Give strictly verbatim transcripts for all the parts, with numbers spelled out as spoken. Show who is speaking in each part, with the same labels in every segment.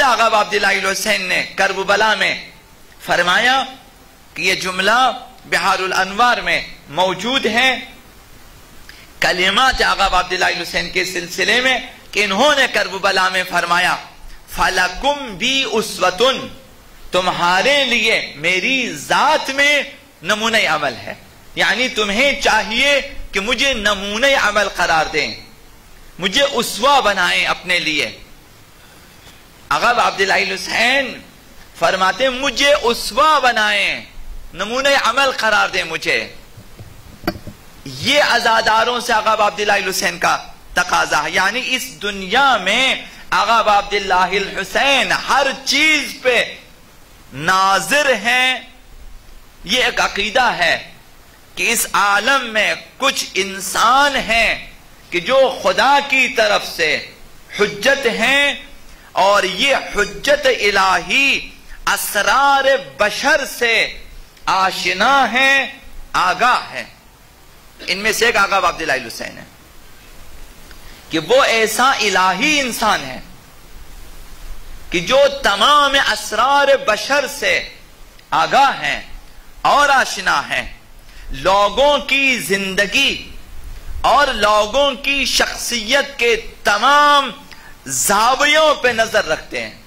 Speaker 1: آقا عبداللہ الحسین نے کربلا میں فرمایا کہ یہ جملہ بحار الانوار میں موجود ہے، کلمات آقا عبداللہ الحسین کے سلسلے میں، کہ انہوں نے کربلا میں فرمایا فَلَكُمْ بِي أُسْوَةٌ، تمہارے لیے میری ذات میں نمونہ عمل ہے، یعنی تمہیں چاہیے کہ مجھے نمونہ عمل قرار دیں، مجھے اسوہ بنائیں اپنے لیے۔ آقا عبداللہ الحسین فرماتے ہیں مجھے اسوہ بنائیں، نمونہ عمل قرار دیں مجھے۔ یہ عزاداروں سے آقا عبداللہ الحسین کا تقاضا ہے، یعنی اس دنیا میں آقا عبداللہ الحسین ہر چیز پہ ناظر ہیں۔ یہ ایک عقیدہ ہے کہ اس عالم میں کچھ انسان ہیں کہ جو خدا کی طرف سے حجت ہیں، اور یہ حجت الہی اسرار بشر سے آشنا ہیں، آگاہ ہیں۔ ان میں سے ایک آقا عبداللہ الحسین ہے کہ وہ ایسا الہی انسان ہے کہ جو تمام اسرار بشر سے آگاہ ہیں اور آشنا ہیں، لوگوں کی زندگی اور لوگوں کی شخصیت کے تمام زاویوں پہ نظر رکھتے ہیں۔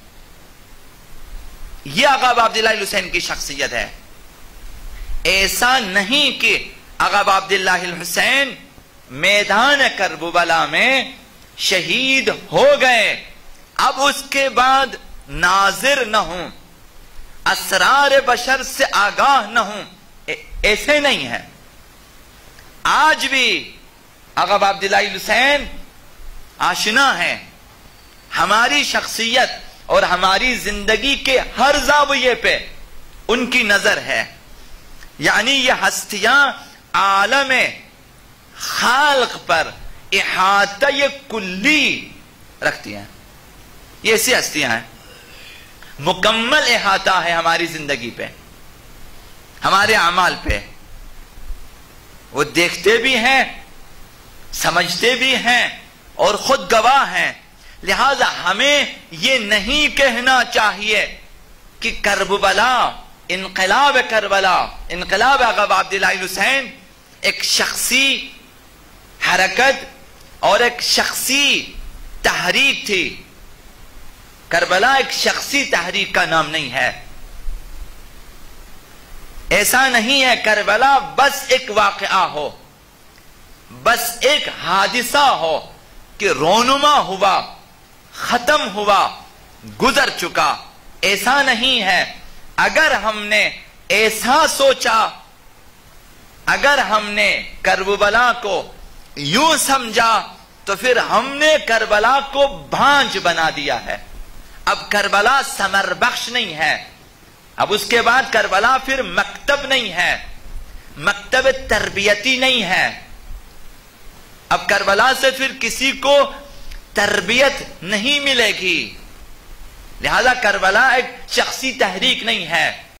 Speaker 1: یہ آقا عبداللہ الحسین کی شخصیت ہے۔ ایسا نہیں کہ آقا عبداللہ الحسین میدان کربلا میں شہید ہو گئے، اب اس کے بعد ناظر نہ ہوں، اسرار بشر سے آگاہ نہ ہوں، ایسے نہیں ہے۔ آج بھی آقا عبداللہ الحسین آشنا ہے، ہماری شخصیت اور ہماری زندگی کے ہر زاویے پہ ان کی نظر ہے، یعنی یہ ہستیاں عالم خالق پر احاطہ کلی رکھتی ہیں۔ یہ ایسی ہستیاں ہیں، مکمل احاطہ ہے ہماری زندگی پہ، ہمارے اعمال پہ۔ وہ دیکھتے بھی ہیں، سمجھتے بھی ہیں اور خود گواہ ہیں۔ لہذا ہمیں یہ نہیں کہنا چاہیے کہ کربلا، انقلاب کربلا، انقلاب آقا عبداللہ الحسین ایک شخصی حرکت اور ایک شخصی تحریک تھی۔ کربلا ایک شخصی تحریک کا نام نہیں ہے، ایسا نہیں ہے۔ کربلا بس ایک واقعہ ہو، بس ایک حادثہ ہو کہ رونما ہوا، ختم ہوا، گزر چکا، ایسا نہیں ہے۔ اگر ہم نے ایسا سوچا، اگر ہم نے کربلا کو یوں سمجھا، تو پھر ہم نے کربلا کو بھانج بنا دیا ہے۔ اب کربلا ثمر بخش نہیں ہے، اب اس کے بعد کربلا پھر مکتب نہیں ہے، مکتب تربیتی نہیں ہے۔ اب کربلا سے پھر کسی کو تربیت نہیں ملے گی، لہذا کربلا ایک شخصی تحریک نہیں ہے۔